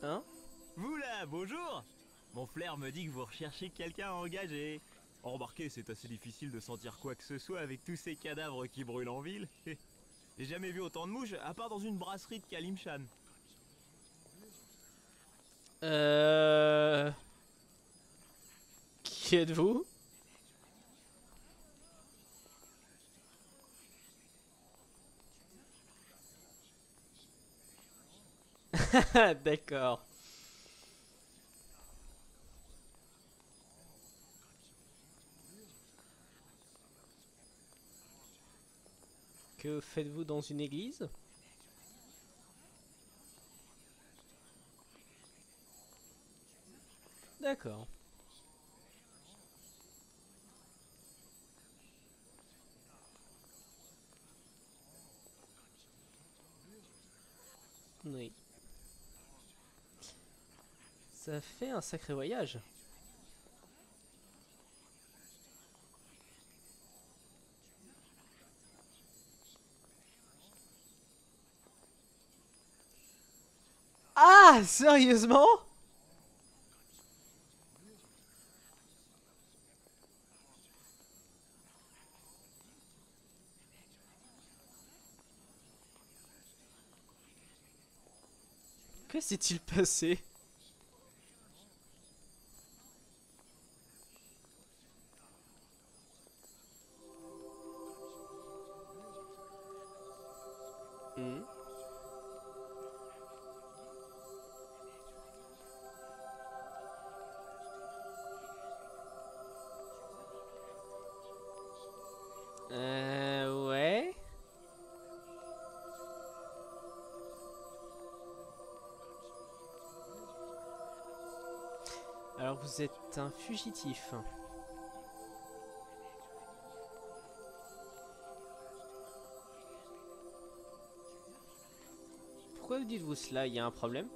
Hein? Vous là, bonjour. Mon flair me dit que vous recherchez quelqu'un à engager. Remarquez, c'est assez difficile de sentir quoi que ce soit avec tous ces cadavres qui brûlent en ville. J'ai jamais vu autant de mouches, à part dans une brasserie de Kalimshan. Euh... Qui êtes-vous? D'accord. Que faites-vous dans une église? D'accord. Oui. Ça fait un sacré voyage. Ah, sérieusement? Que s'est-il passé? Hmm. Ouais. Alors vous êtes un fugitif. Pourquoi vous dites-vous cela? Il y a un problème?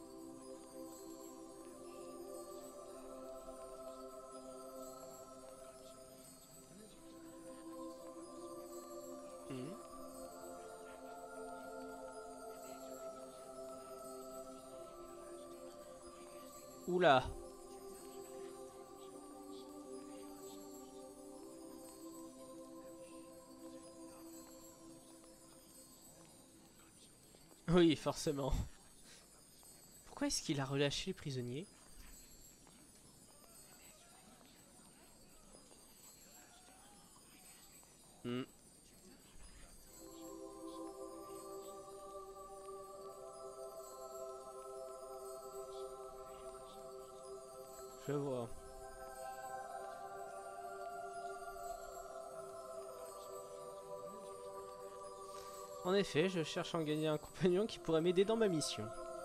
Hmm. Oula. Oui, forcément. Pourquoi est-ce qu'il a relâché les prisonniers? Hmm. Je vois. En effet, je cherche à en gagner un compagnon qui pourrait m'aider dans ma mission.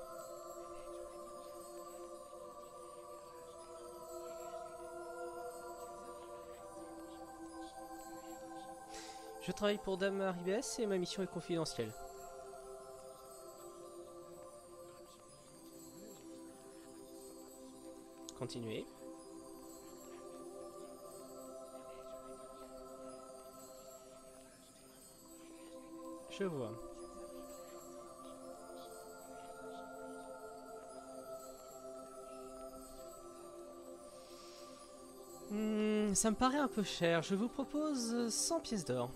Je travaille pour Dame Arribes et ma mission est confidentielle. Continuez. Je vois. Ça me paraît un peu cher. Je vous propose 100 pièces d'or.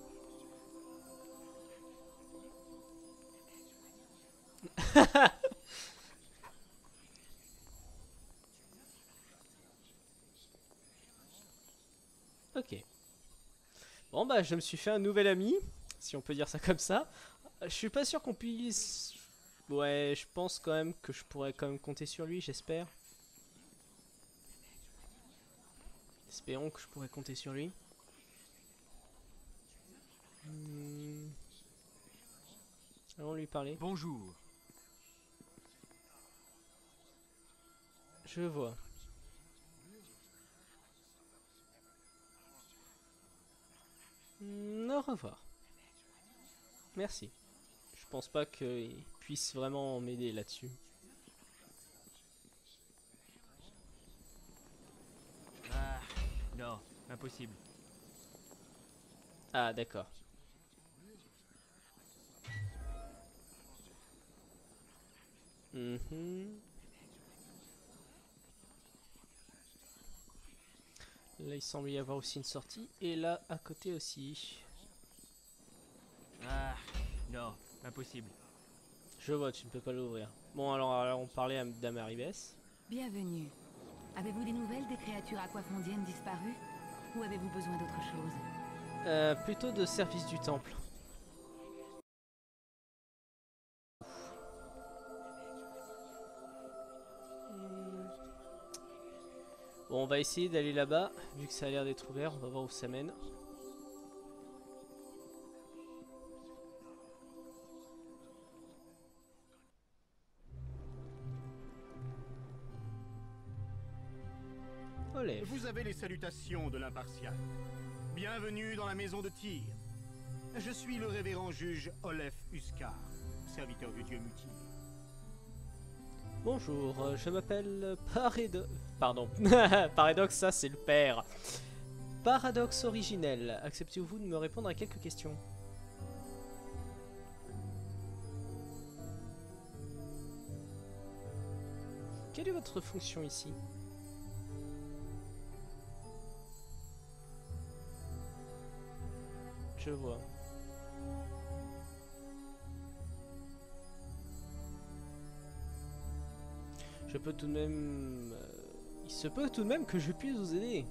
Ok. Bon bah je me suis fait un nouvel ami, si on peut dire ça comme ça. Je suis pas sûr qu'on puisse... Ouais, je pense quand même que je pourrais quand même compter sur lui, j'espère. Espérons que je pourrais compter sur lui. Allons lui parler. Bonjour. Je vois. Au revoir. Merci. Je pense pas qu'il puisse vraiment m'aider là-dessus. Ah, non, impossible. Ah d'accord. Mhm. Là, il semble y avoir aussi une sortie. Et là, à côté aussi. Ah, non, impossible. Je vois, tu ne peux pas l'ouvrir. Bon, alors on parlait à d'Amaribes. Bienvenue. Avez-vous des nouvelles des créatures aquafondiennes disparues? Ou avez-vous besoin d'autre chose? Plutôt de service du temple. Bon, on va essayer d'aller là-bas, vu que ça a l'air d'être ouvert. On va voir où ça mène. Olé. Vous avez les salutations de l'impartial. Bienvenue dans la maison de Tyr. Je suis le révérend juge Olef Uskar, serviteur du dieu mutilé. Bonjour, je m'appelle Pardon. Paradoxe, ça c'est le père. Paradoxe originel. Acceptez-vous de me répondre à quelques questions? Quelle est votre fonction ici? Je vois. Je peux tout de même... il se peut tout de même que je puisse vous aider.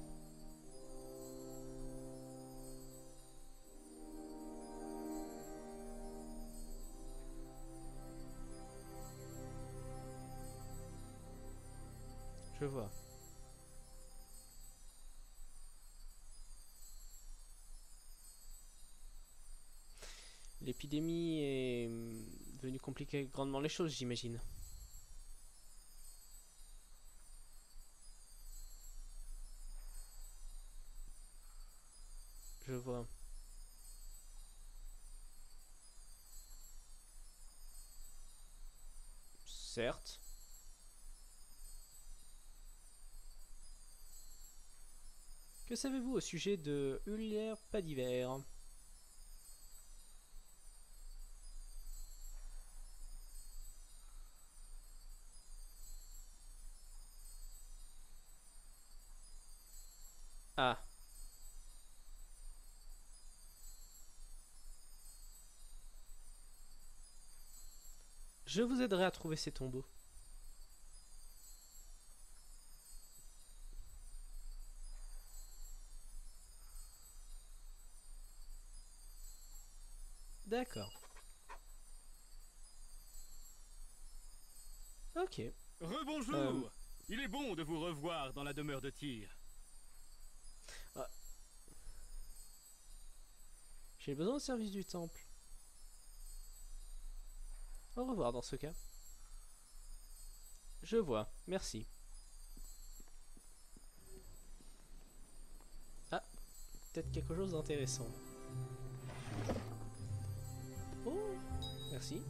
Je vois. L'épidémie est venue compliquer grandement les choses, j'imagine. Je vois. Certes. Que savez-vous au sujet de Ullier Padiver? Ah. Je vous aiderai à trouver ces tombeaux. D'accord. Ok. Rebonjour. Il est bon de vous revoir dans la demeure de Tyr. Ah. J'ai besoin de service du temple. Au revoir dans ce cas. Je vois, merci. Ah, peut-être quelque chose d'intéressant. Oh, merci.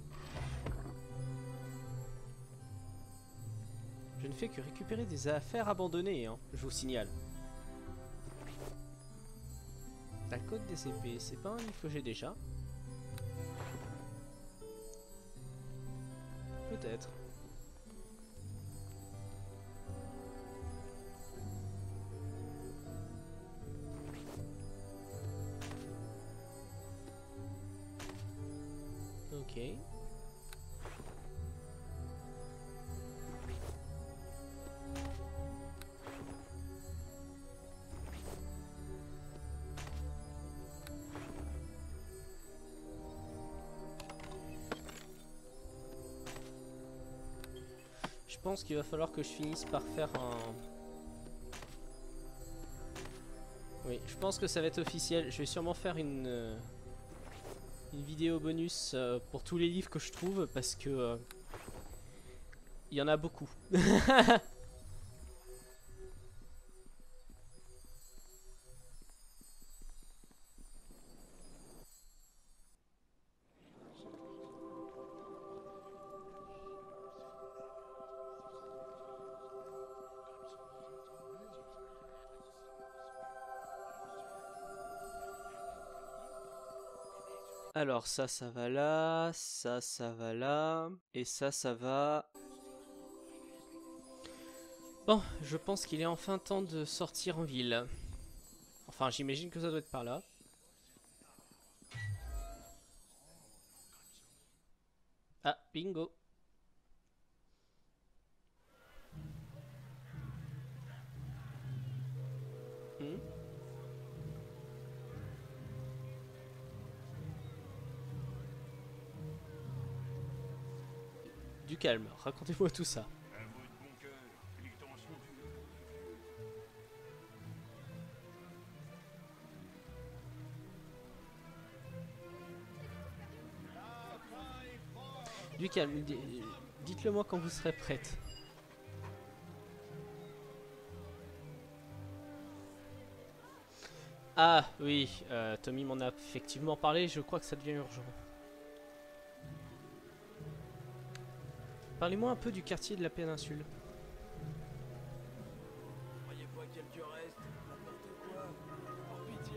Je ne fais que récupérer des affaires abandonnées, hein, je vous signale. La Côte des épées, c'est pas un livre que j'ai déjà? Peut-être. Ok. Je pense qu'il va falloir que je finisse par faire un... Oui, je pense que ça va être officiel. Je vais sûrement faire une vidéo bonus pour tous les livres que je trouve parce que il y en a beaucoup. Alors ça va là, ça va là, et ça va... Bon, je pense qu'il est enfin temps de sortir en ville. Enfin, j'imagine que ça doit être par là. Ah, bingo. Hmm. Du calme, racontez-moi tout ça. Du calme, dites-le moi quand vous serez prête. Ah oui, Tommy m'en a effectivement parlé, je crois que ça devient urgent. Parlez-moi un peu du quartier de la péninsule. Croyez pas quelques restes, n'importe quoi, par pitié.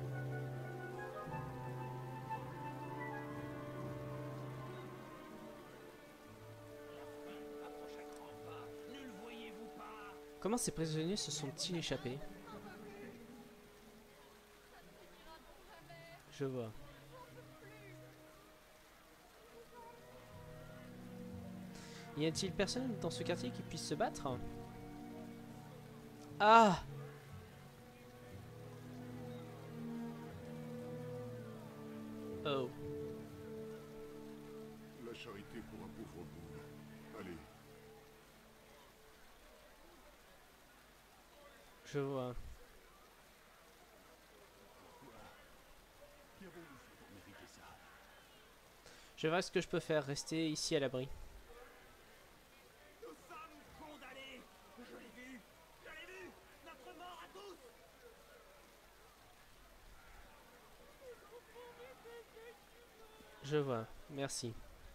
Comment ces prisonniers se sont-ils échappés? Je vois. Y a-t-il personne dans ce quartier qui puisse se battre? Ah! Oh. La charité pour un pauvre bout. Allez, Je vois. Je verrai ce que je peux faire, rester ici à l'abri. Nous sommes condamnés. Je l'ai vu. Notre mort à tous. Je vois, merci.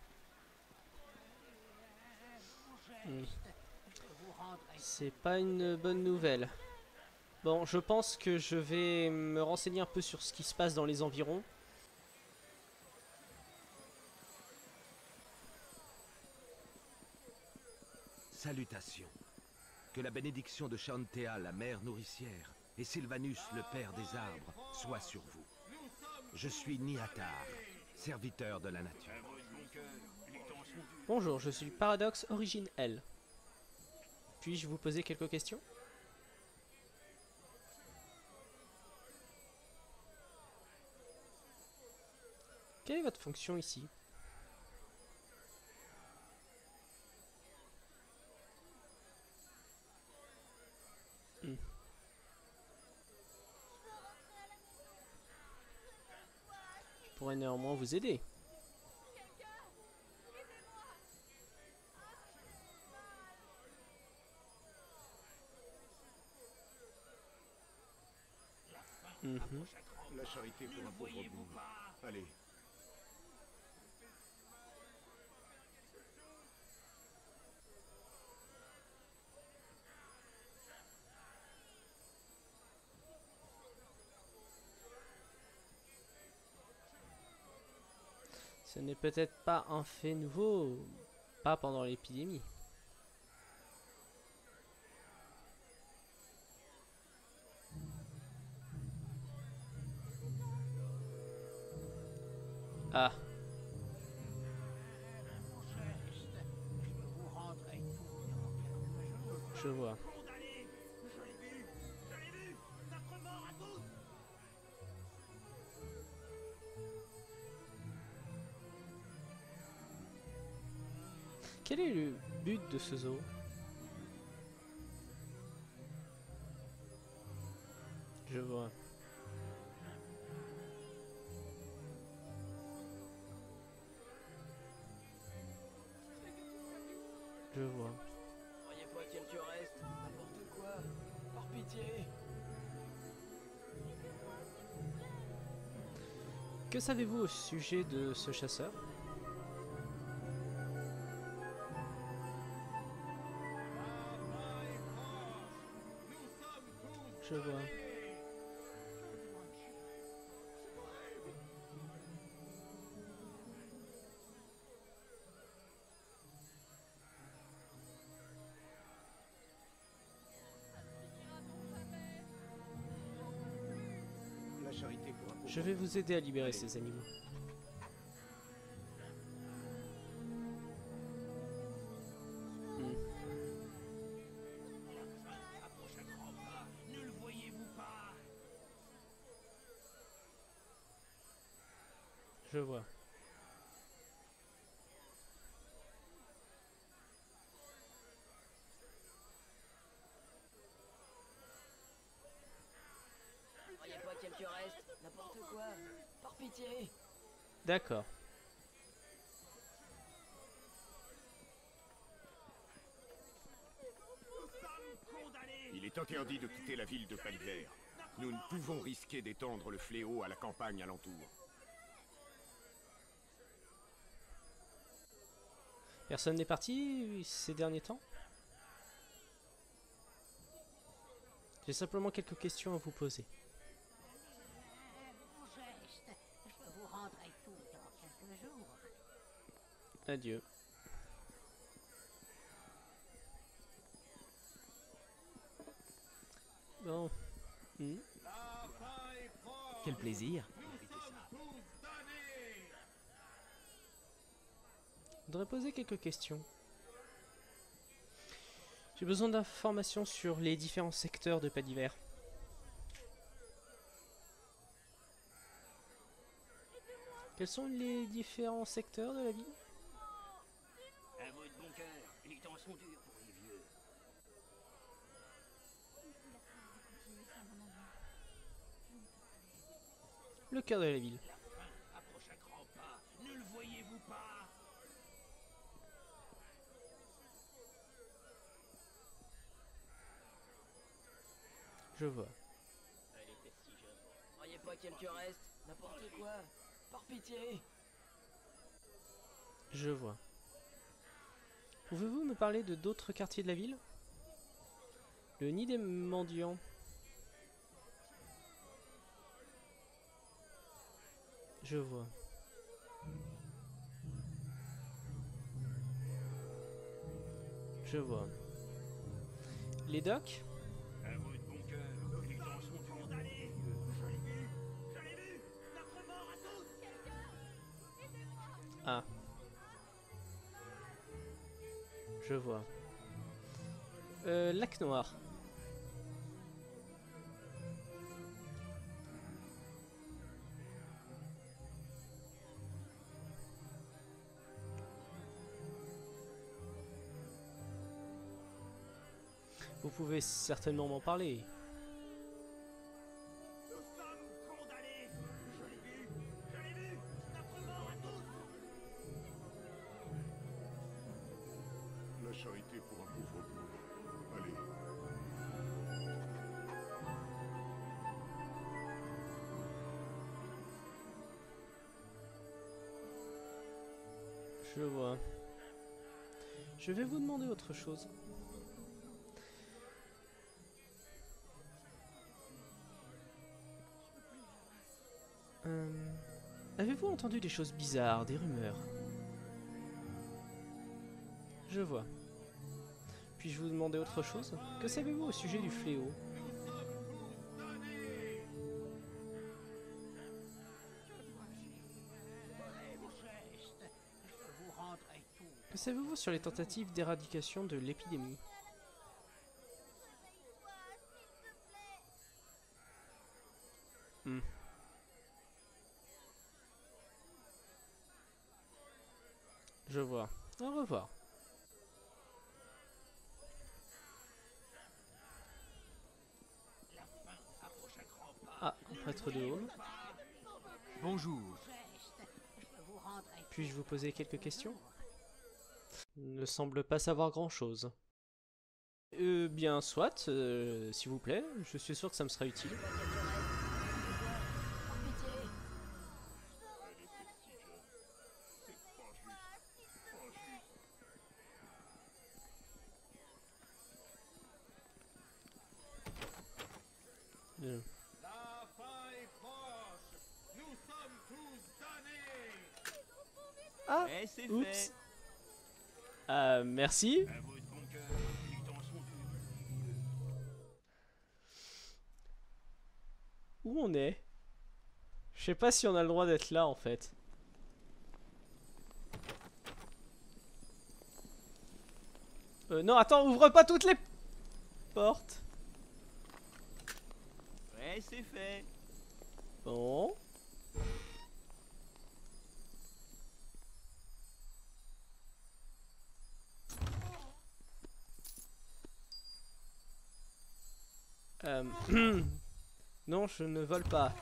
Hmm. C'est pas une bonne nouvelle. Bon, je pense que je vais me renseigner un peu sur ce qui se passe dans les environs. Salutations. Que la bénédiction de Chantea, la mère nourricière, et Sylvanus, le père des arbres, soit sur vous. Je suis Niatar, serviteur de la nature. Bonjour, je suis Paradox Origine L. Puis-je vous poser quelques questions? Quelle est votre fonction ici? Hmm. Je pourrais néanmoins vous aider. Mhm. la charité pour un pauvre bout. Allez. Ce n'est peut-être pas un fait nouveau, pas pendant l'épidémie. Ah. Je vois. Condamnés. Je l'ai vu. Notre mort à tous. Quel est le but de ce zoo? Je vois. Je vois. Croyez pas quelques restes, n'importe quoi, par pitié. Que savez-vous au sujet de ce chasseur? Je vois. Je vais vous aider à libérer ces animaux. Je vois. Croyez pas quelques restes, n'importe quoi. Par pitié. D'accord. Il est interdit de quitter la ville de Paliver. Nous ne pouvons risquer d'étendre le fléau à la campagne alentour. Personne n'est parti ces derniers temps? J'ai simplement quelques questions à vous poser. Bon geste. Je vous rendrai tout dans quelques jours. Adieu. Bon. Quel plaisir. Je voudrais poser quelques questions. J'ai besoin d'informations sur les différents secteurs de Paliver. Quels sont les différents secteurs de la ville? À votre bon cœur, les temps sont durs pour les vieux. Le cœur de la ville. Approche à grands pas, ne le voyez-vous pas? Je vois. Elle était si jeune. Croyez pas quelques restes, n'importe quoi. Par pitié. Je vois. Pouvez-vous me parler de d'autres quartiers de la ville? Le nid des mendiants. Je vois. Je vois. Les docks? À votre bon cœur, les temps sont durs d'aller. Je l'ai vu, notre mort à tous. Ah. Je vois. Lac Noir. Vous pouvez certainement m'en parler. Nous sommes condamnés. Je l'ai vu, notre mort à tous. La charité pour un pauvre bourg. Allez. Je vois. Je vais vous demander autre chose. Avez-vous entendu des choses bizarres, des rumeurs? Je vois. Puis-je vous demander autre chose? Que savez-vous au sujet du fléau? Que savez-vous sur les tentatives d'éradication de l'épidémie? Je vois. Au revoir. Ah, un prêtre de Home. Bonjour. Puis-je vous poser quelques questions? Il ne semble pas savoir grand-chose. Bien, soit, s'il vous plaît. Je suis sûr que ça me sera utile. La fin est proche. Nous sommes tous damnés. Ah, Eh, c'est oups. fait. Merci. À votre bon cœur, les temps sont durs. Où on est? Je sais pas si on a le droit d'être là en fait. Non, attends, ouvre pas toutes les portes. Ouais, c'est fait. Bon. Non, je ne vole pas.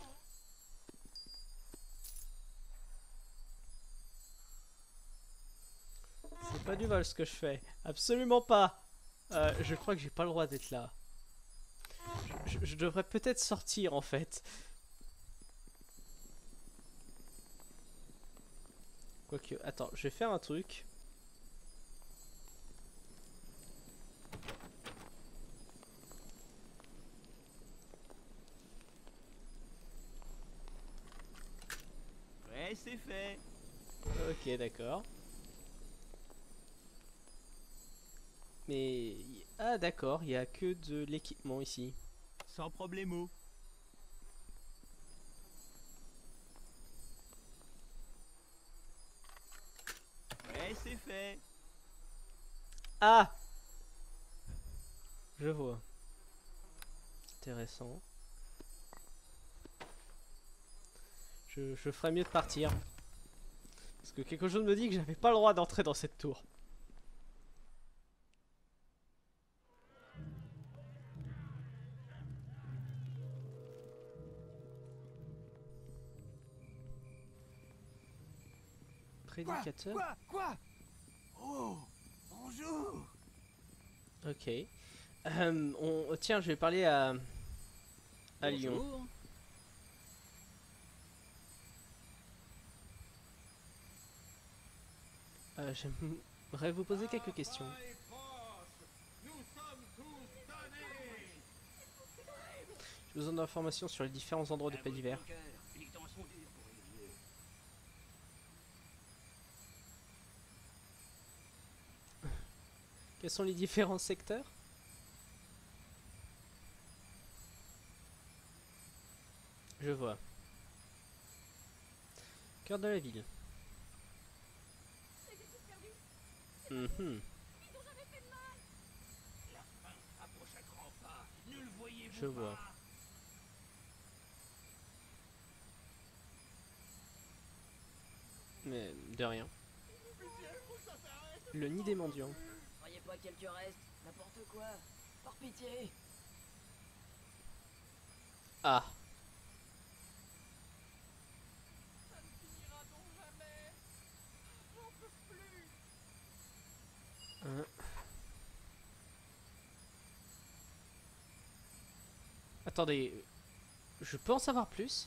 C'est pas du vol ce que je fais. Absolument pas. Je crois que j'ai pas le droit d'être là. Je devrais peut-être sortir en fait. Quoique, attends, je vais faire un truc. Ouais, c'est fait. Ok, d'accord. Mais... Ah d'accord, il n'y a que de l'équipement ici. Sans problemo. Ouais, c'est fait. Ah! Je vois. Intéressant. Je ferais mieux de partir. Parce que quelque chose me dit que j'avais pas le droit d'entrer dans cette tour. Prédicateur. Quoi? Oh, bonjour. Ok. Tiens, je vais parler à Lyon. Bonjour. J'aimerais vous poser quelques questions. J'ai besoin d'informations sur les différents endroits de paix d'hiver. Il est dans son dur pour les vieux. Quels sont les différents secteurs? Je vois. Cœur de la ville. Mhm. Approche à grands pas. Ne le voyez-vous Je vois. pas? Mais de rien. Le nid des mendiants. Croyez pas quelques restes, n'importe quoi. Par pitié. Ah. Hein. Attendez, je peux en savoir plus?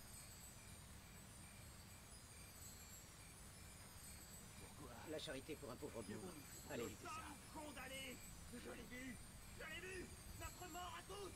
La charité pour un pauvre bourg. Allez, évitez ça. Condamné. Je l'ai vu. Je l'ai vu. Notre mort à tous.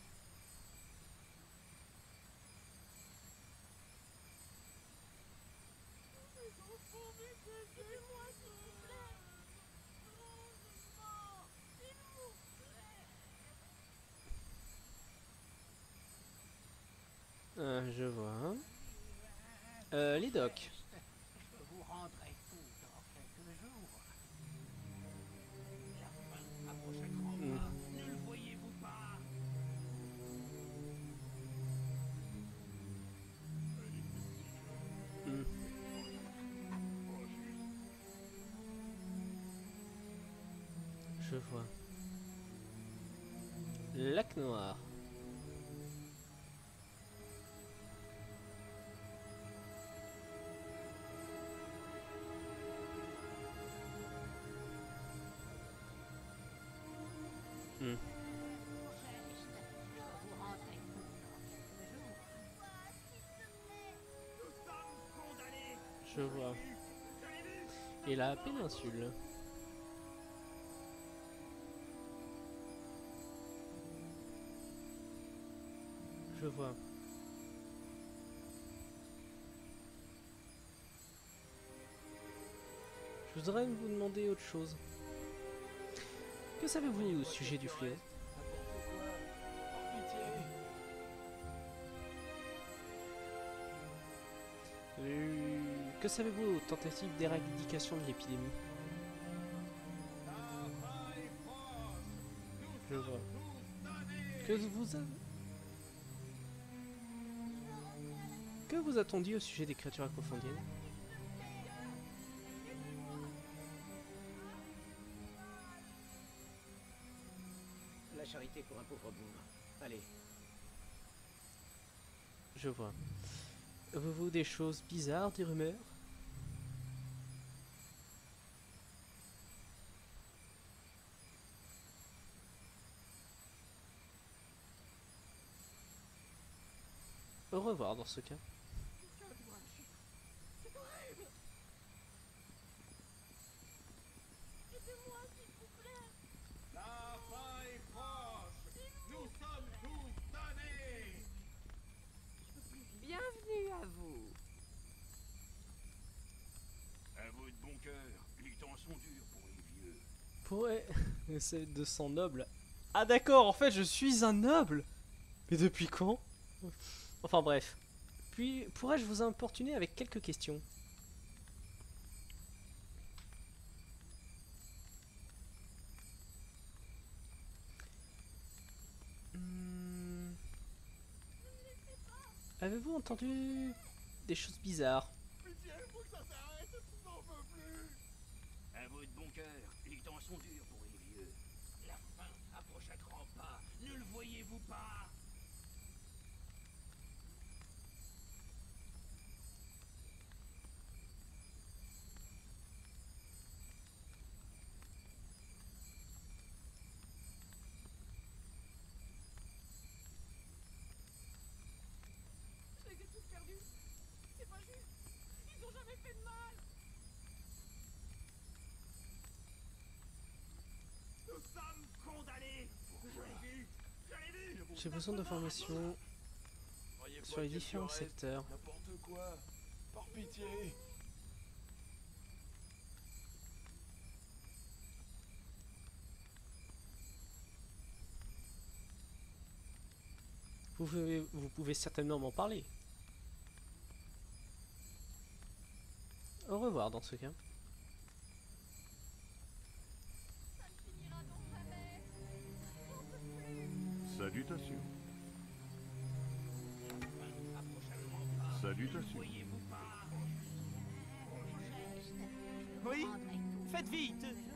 Je vois. Les docs. Je vous rendrai tout dans quelques jours. La fin approche à grands pas. Ne le voyez-vous pas? Hmm. Je vois. Lac Noir. Hmm. Je vous rendrai tout dans quelques jours. Nous sommes condamnés. Je vois. Je l'ai vu. Et la péninsule. Je vois. Je voudrais vous demander autre chose. Que savez-vous au sujet du fléau? N'importe quoi. Par pitié. Que savez-vous aux tentatives d'éradication de l'épidémie? Je vois. Que vous attendiez au sujet des créatures aquafondiennes? La charité pour un pauvre bourg. Allez. Je vois. Avez-vous des choses bizarres, des rumeurs? Au revoir dans ce cas. La fin est proche. Nous sommes tous damnés. Bienvenue à vous. Avouez de bon cœur, les temps sont durs pour les vieux. Pourrait... C'est de sang noble. Ah d'accord, en fait je suis un noble. Mais depuis quand? Enfin bref. Puis, pourrais-je vous importuner avec quelques questions? Avez-vous entendu des choses bizarres? Pitié, faut que ça s'arrête, j'en peux plus. Avouez de bon cœur, les temps sont durs pour les vieux. La fin approche à grands pas, ne le voyez-vous pas? Je les ai tous perdus. C'est pas juste. Ils ont jamais fait de mal. Nous sommes condamnés. Je l'ai vu. J'ai besoin d'informations sur les différents secteurs. N'importe quoi. Par pitié. Vous pouvez certainement m'en parler. Au revoir dans ce cas. Salutations. Salutations. Oui, faites vite.